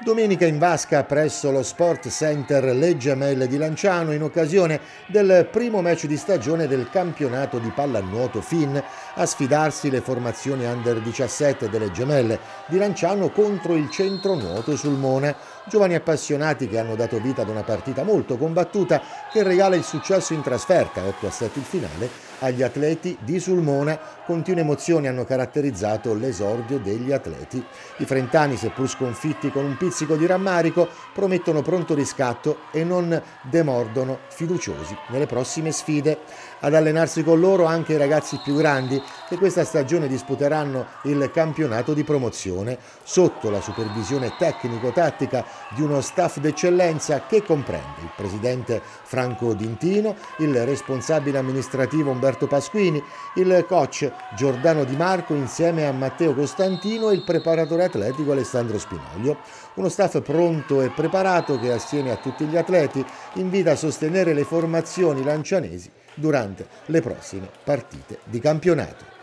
Domenica in vasca presso lo Sport Center Le Gemelle di Lanciano in occasione del primo match di stagione del campionato di pallanuoto FIN, a sfidarsi le formazioni under 17 delle Gemelle di Lanciano contro il Centro Nuoto Sulmona, giovani appassionati che hanno dato vita ad una partita molto combattuta che regala il successo in trasferta, 8-7 il finale, agli atleti di Sulmona. Continue emozioni hanno caratterizzato l'esordio degli atleti. I frentani, seppur sconfitti con un pizzico di rammarico, promettono pronto riscatto e non demordono, fiduciosi nelle prossime sfide. Ad allenarsi con loro anche i ragazzi più grandi che questa stagione disputeranno il campionato di promozione sotto la supervisione tecnico-tattica di uno staff d'eccellenza che comprende il presidente Franco D'Intino, il responsabile amministrativo Umberto Pasquini, il coach Giordano Di Marco insieme a Matteo Costantino e il preparatore atletico Alessandro Spinoglio. Uno staff pronto e preparato che assieme a tutti gli atleti invita a sostenere le formazioni lancianesi durante le prossime partite di campionato.